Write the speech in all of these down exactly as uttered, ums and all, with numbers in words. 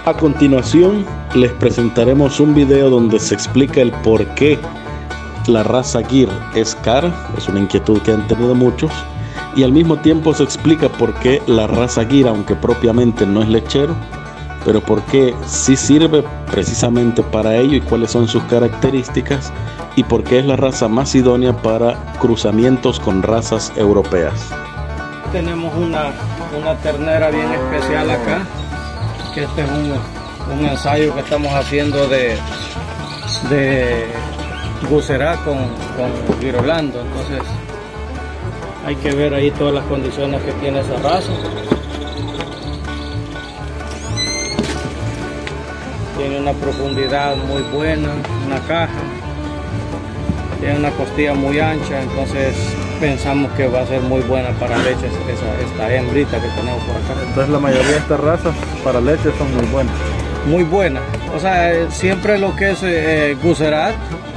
A continuación les presentaremos un video donde se explica el por qué la raza Gyr es cara, es una inquietud que han tenido muchos, y al mismo tiempo se explica por qué la raza Gyr, aunque propiamente no es lechero, pero por qué sí sirve precisamente para ello y cuáles son sus características y por qué es la raza más idónea para cruzamientos con razas europeas. Tenemos una, una ternera bien especial acá, que este es un, un ensayo que estamos haciendo de, de Gucerat con, con Girolando. Entonces hay que ver ahí todas las condiciones que tiene esa raza. Tiene una profundidad muy buena, una caja, tiene una costilla muy ancha, entonces pensamos que va a ser muy buena para leche esa, esta hembrita que tenemos por acá. Entonces la mayoría de estas razas para leche son muy buenas. Muy buenas, o sea, siempre lo que es eh, Gucerat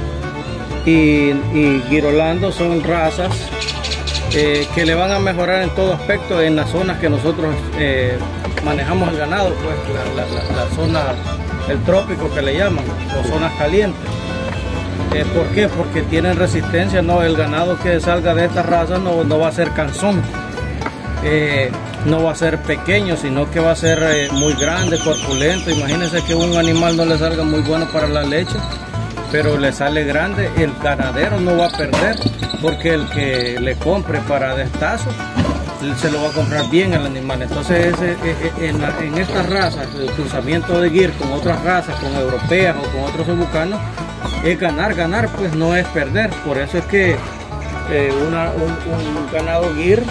y, y Girolando son razas eh, que le van a mejorar en todo aspecto en las zonas que nosotros eh, manejamos el ganado, pues la, la, la, la zona, el trópico que le llaman, o zonas calientes. Eh, ¿Por qué? Porque tienen resistencia, no, el ganado que salga de esta raza no, no va a ser cansón, eh, no va a ser pequeño, sino que va a ser eh, muy grande, corpulento. Imagínense que un animal no le salga muy bueno para la leche, pero le sale grande, el ganadero no va a perder, porque el que le compre para destazo, se lo va a comprar bien al animal. Entonces ese, en, en estas razas, el cruzamiento de Gyr con otras razas, con europeas o con otros cebucanos, es ganar, ganar, pues no es perder. Por eso es que eh, una, un, un ganado Gyr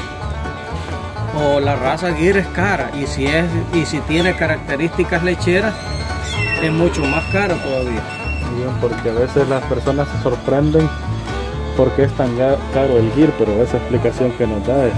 o la raza Gyr es cara, y si, es, y si tiene características lecheras es mucho más caro todavía. Bien, porque a veces las personas se sorprenden porque es tan caro el Gyr, pero esa explicación que nos da es,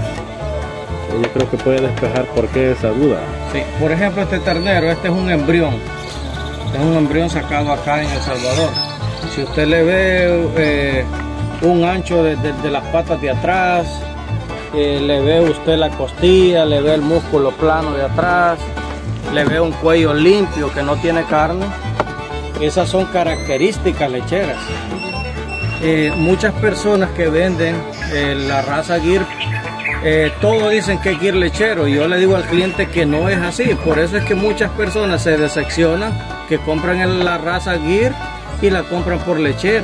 yo creo que puede despejar por qué esa duda. Sí, por ejemplo, este ternero, este es un embrión, este es un embrión sacado acá en El Salvador. Si usted le ve eh, un ancho de, de, de las patas de atrás, eh, le ve usted la costilla, le ve el músculo plano de atrás, le ve un cuello limpio que no tiene carne, esas son características lecheras. Eh, muchas personas que venden eh, la raza Gyr, eh, todos dicen que es Gyr lechero, y yo le digo al cliente que no es así. Por eso es que muchas personas se decepcionan, que compran el, la raza Gyr y la compran por lechero,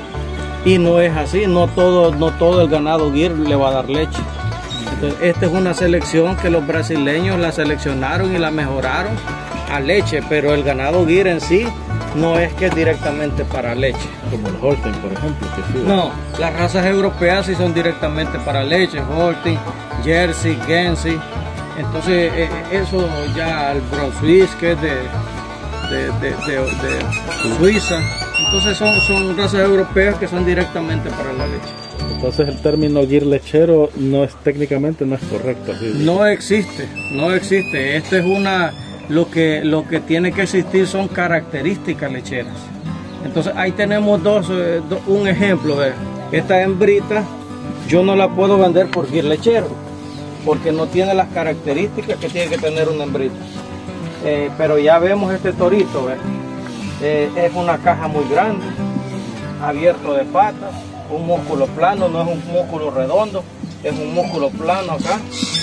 y no es así. No todo, no todo el ganado Gyr le va a dar leche. Entonces, esta es una selección que los brasileños la seleccionaron y la mejoraron a leche, pero el ganado Gyr en sí no es que es directamente para leche. Como el Holstein, por ejemplo. Que sí, no, las razas europeas sí son directamente para leche, Holstein, Jersey, Guernsey. Entonces eh, eso ya el Brunswick, que es de, de, de, de, de Suiza. Entonces son, son razas europeas que son directamente para la leche. Entonces el término Gyr lechero no es, técnicamente no es correcto. ¿Sí? No existe, no existe. Esto es una... Lo que, lo que tiene que existir son características lecheras. Entonces ahí tenemos dos, eh, do, un ejemplo de esta hembrita. Yo no la puedo vender por Gyr lechero, porque no tiene las características que tiene que tener una hembrita. Eh, pero ya vemos este torito, ¿ves? Eh, es una caja muy grande, abierto de patas, un músculo plano, no es un músculo redondo, es un músculo plano acá.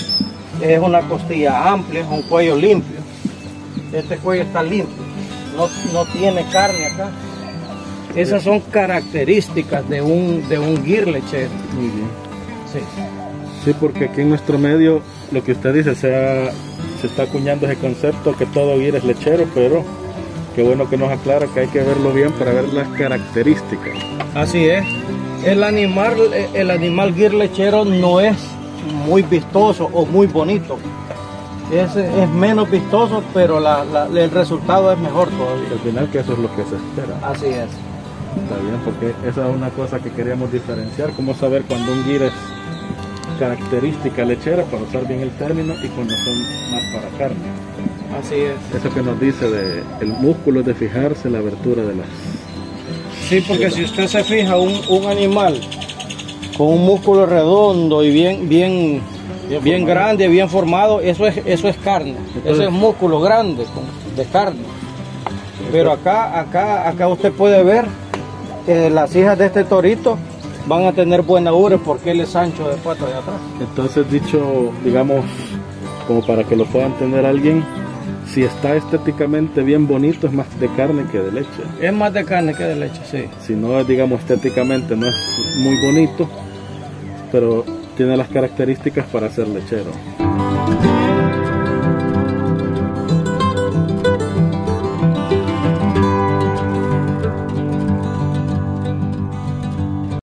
Es una costilla amplia, es un cuello limpio. Este cuello está limpio, no, no tiene carne acá. Esas son características de un, de un Gyr lechero. Muy bien. Sí. Sí, porque aquí en nuestro medio, lo que usted dice, se, ha, se está acuñando ese concepto que todo Gyr es lechero, pero qué bueno que nos aclara que hay que verlo bien para ver las características. Así es. El animal, el animal Gyr lechero no es muy vistoso o muy bonito. Es, es menos vistoso, pero la, la, el resultado es mejor todavía. Al final que eso es lo que se espera. Así es. Está bien, porque esa es una cosa que queríamos diferenciar, cómo saber cuando un Gyr es característica lechera, para usar bien el término, y cuando son más para carne. Así es. Eso que nos dice de el músculo de fijarse, la abertura de las... Sí, porque si usted se fija, un, un animal con un músculo redondo y bien, bien, bien, bien grande, bien formado, eso es, eso es carne. Entonces, eso es músculo grande. de carne. Pero acá, acá, acá usted puede ver que las hijas de este torito van a tener buena ubre porque él es ancho de pata de atrás. Entonces, dicho, digamos, como para que lo pueda entender alguien, si está estéticamente bien bonito es más de carne que de leche. Es más de carne que de leche, sí. Si no, digamos, estéticamente no es muy bonito, pero tiene las características para ser lechero.